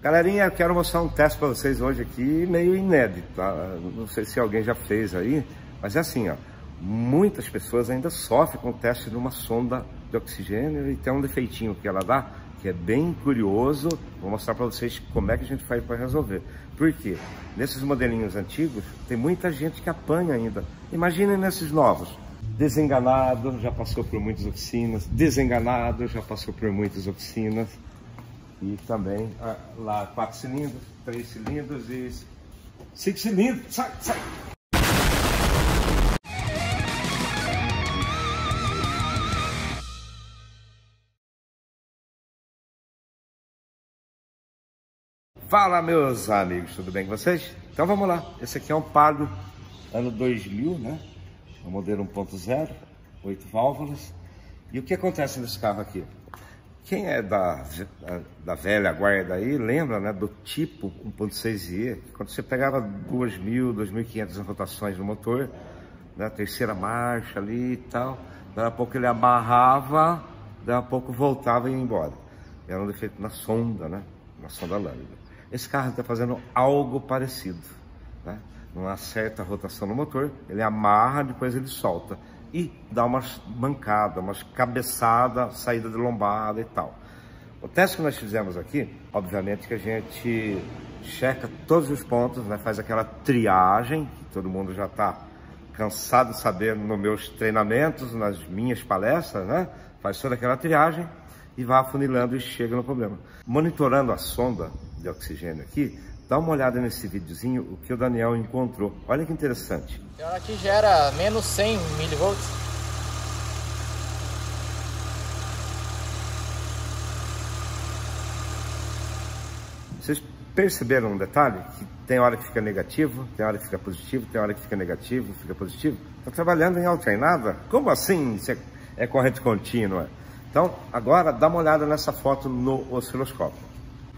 Galerinha, eu quero mostrar um teste para vocês hoje aqui, meio inédito, tá? Não sei se alguém já fez aí, mas é assim, ó. Muitas pessoas ainda sofrem com o teste de uma sonda de oxigênio e tem um defeitinho que ela dá, que é bem curioso. Vou mostrar para vocês como é que a gente faz para resolver. Por quê? Nesses modelinhos antigos, tem muita gente que apanha ainda. Imaginem nesses novos. Desenganado, já passou por muitas oficinas. Desenganado, já passou por muitas oficinas. E também lá 4 cilindros, 3 cilindros e 5 cilindros. Sai, sai! Fala, meus amigos, tudo bem com vocês? Então vamos lá. Esse aqui é um Palio ano 2000, né? É um modelo 1.0, 8 válvulas. E o que acontece nesse carro aqui? Quem é da velha guarda aí, lembra, né, do tipo 1.6i, quando você pegava 2.000, 2.500 rotações no motor, né, terceira marcha ali e tal, daí a pouco ele amarrava, daí a pouco voltava e ia embora. Era um defeito na sonda, né, na sonda lambda. Esse carro está fazendo algo parecido, né? Numa certa rotação no motor, ele amarra, depois ele solta e dá umas mancadas, umas cabeçadas, saída de lombada e tal. O teste que nós fizemos aqui, obviamente que a gente checa todos os pontos, né? Faz aquela triagem, que todo mundo já está cansado de saber nos meus treinamentos, nas minhas palestras, né? Faz toda aquela triagem e vai afunilando e chega no problema. Monitorando a sonda de oxigênio aqui, dá uma olhada nesse videozinho, o que o Daniel encontrou. Olha que interessante. Tem hora que gera menos 100 milivolts. Vocês perceberam um detalhe? Que tem hora que fica negativo, tem hora que fica positivo, tem hora que fica negativo, fica positivo. Está trabalhando em alternada? Como assim? Isso é corrente contínua? Então, agora dá uma olhada nessa foto no osciloscópio.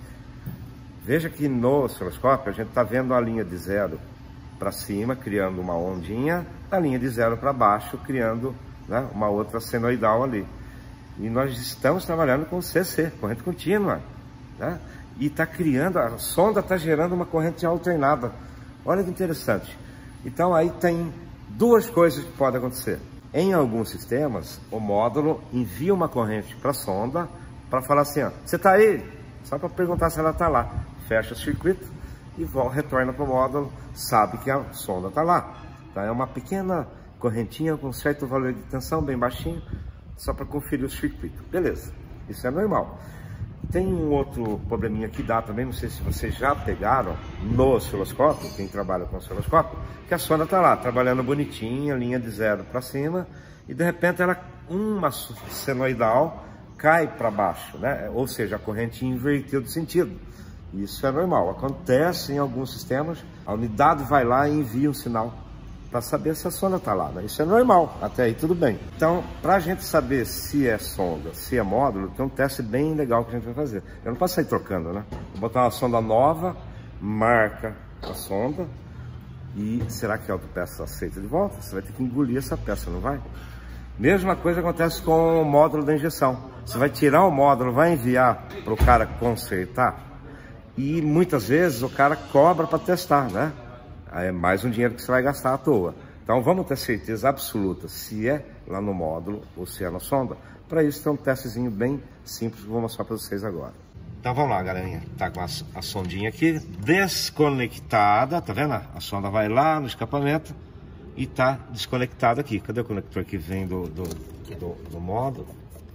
Veja que no osciloscópio a gente está vendo a linha de 0 para cima, criando uma ondinha, a linha de 0 para baixo, criando, né, uma outra senoidal ali. E nós estamos trabalhando com CC, corrente contínua, né? E está criando, a sonda está gerando uma corrente alternada. Olha que interessante. Então aí tem duas coisas que podem acontecer. Em alguns sistemas, o módulo envia uma corrente para a sonda para falar assim, ó, você está aí? Só para perguntar se ela está lá. Fecha o circuito e retorna para o módulo, sabe que a sonda está lá. Então é uma pequena correntinha com certo valor de tensão, bem baixinho, só para conferir o circuito. Beleza, isso é normal. Tem um outro probleminha que dá também, não sei se vocês já pegaram no osciloscópio, quem trabalha com osciloscópio, que a sonda está lá, trabalhando bonitinha, linha de 0 para cima, e de repente ela, uma senoidal cai para baixo, né? Ou seja, a corrente inverteu de sentido. Isso é normal, acontece em alguns sistemas, a unidade vai lá e envia um sinal para saber se a sonda está lá, né? Isso é normal, até aí tudo bem. Então, para a gente saber se é sonda, se é módulo, tem um teste bem legal que a gente vai fazer. Eu não posso sair trocando, né? Vou botar uma sonda nova, marca a sonda e será que a autopeça aceita de volta? Você vai ter que engolir essa peça, não vai? Mesma coisa acontece com o módulo da injeção. Você vai tirar o módulo, vai enviar para o cara consertar e muitas vezes o cara cobra para testar, né? Aí é mais um dinheiro que você vai gastar à toa. Então vamos ter certeza absoluta se é lá no módulo ou se é na sonda. Para isso tem um testezinho bem simples que eu vou mostrar para vocês agora. Então vamos lá, galerinha. Tá com a sondinha aqui desconectada, tá vendo? A sonda vai lá no escapamento e tá desconectado aqui. Cadê o conector que vem do módulo?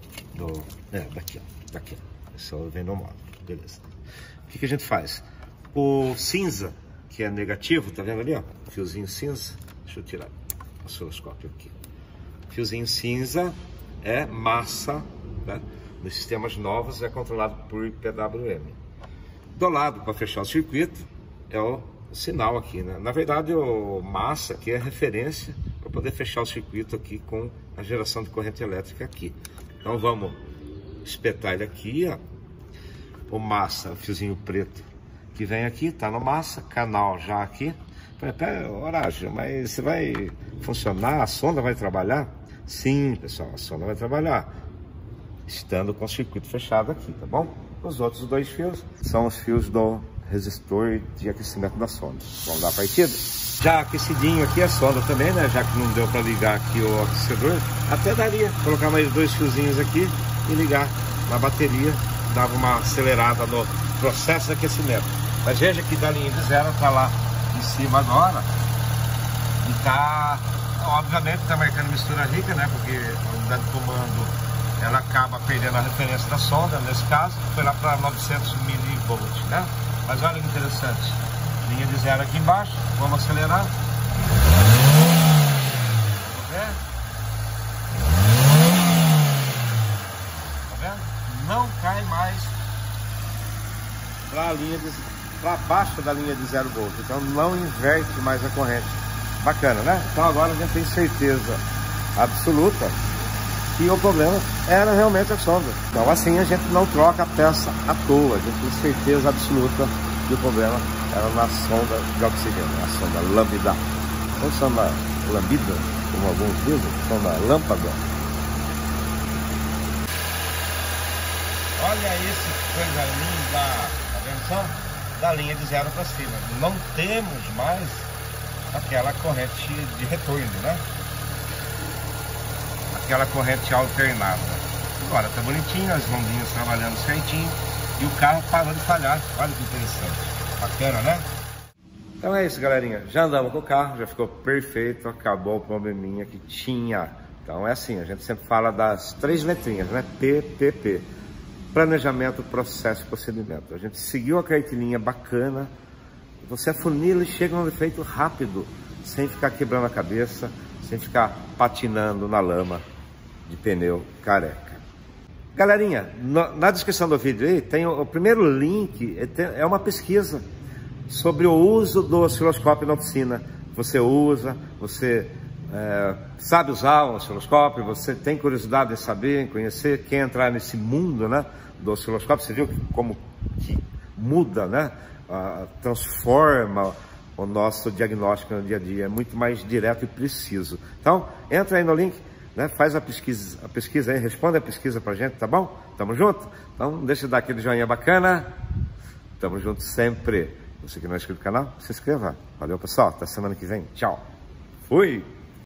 Daqui, ó. Daqui, ó. Esse vem do módulo, beleza. O que a gente faz? O cinza, que é negativo, tá vendo ali, ó? Fiozinho cinza. Deixa eu tirar o osciloscópio aqui. Fiozinho cinza é massa, né? Nos sistemas novos é controlado por PWM. Do lado, para fechar o circuito, é o sinal aqui, né? Na verdade, o massa aqui é referência para poder fechar o circuito aqui com a geração de corrente elétrica aqui. Então vamos espetar ele aqui, ó. O massa, o fiozinho preto que vem aqui, tá no massa, canal já aqui. Horácio, mas você vai funcionar, a sonda vai trabalhar? Sim, pessoal, a sonda vai trabalhar, estando com o circuito fechado aqui, tá bom? Os outros 2 fios são os fios do resistor de aquecimento da sonda. Vamos dar a partida. Já aquecidinho aqui a sonda também, né? Já que não deu para ligar aqui o aquecedor, até daria colocar mais 2 fiozinhos aqui e ligar na bateria, dava uma acelerada no processo de aquecimento. Mas veja que da linha de 0 tá lá em cima agora e tá, obviamente tá marcando mistura rica, né? Porque a unidade de comando ela acaba perdendo a referência da sonda, nesse caso foi lá para 900 mV, né? Mas olha que interessante, linha de 0 aqui embaixo, vamos acelerar. Vamos ver? Tá vendo? Não cai mais para baixo da linha de 0 volts, então não inverte mais a corrente. Bacana, né? Então agora a gente tem certeza absoluta que o problema era realmente a sonda. Então assim a gente não troca a peça à toa, a gente tem certeza absoluta que o problema era na sonda de oxigênio, a sonda lambda. Ou sonda lambida, como alguns dizem, sonda lâmpada. Olha esse coisa linda, tá vendo só? Da linha de 0 para cima. Não temos mais aquela corrente de retorno, né? Aquela corrente alternada. Agora tá bonitinho, as bombinhas trabalhando certinho e o carro parou de falhar. Olha que interessante, bacana, né? Então é isso, galerinha, já andamos com o carro, já ficou perfeito, acabou o probleminha que tinha. Então é assim, a gente sempre fala das 3 letrinhas, né? PPP, planejamento, processo e procedimento. A gente seguiu a cartilinha bacana, você afunila e chega num efeito rápido, sem ficar quebrando a cabeça, sem ficar patinando na lama de pneu careca. Galerinha, na descrição do vídeo aí tem o primeiro link, é uma pesquisa sobre o uso do osciloscópio na oficina. Você usa, você sabe usar o osciloscópio, você tem curiosidade em saber, em conhecer, quer entrar nesse mundo, né, do osciloscópio. Você viu como que muda, né, transforma o nosso diagnóstico no dia a dia, é muito mais direto e preciso. Então, entra aí no link, né, faz a pesquisa aí, responde a pesquisa pra gente, tá bom? Tamo junto? Então, deixa eu dar aquele joinha bacana. Tamo junto sempre. Você que não é inscrito no canal, se inscreva. Valeu, pessoal. Até semana que vem. Tchau. Fui!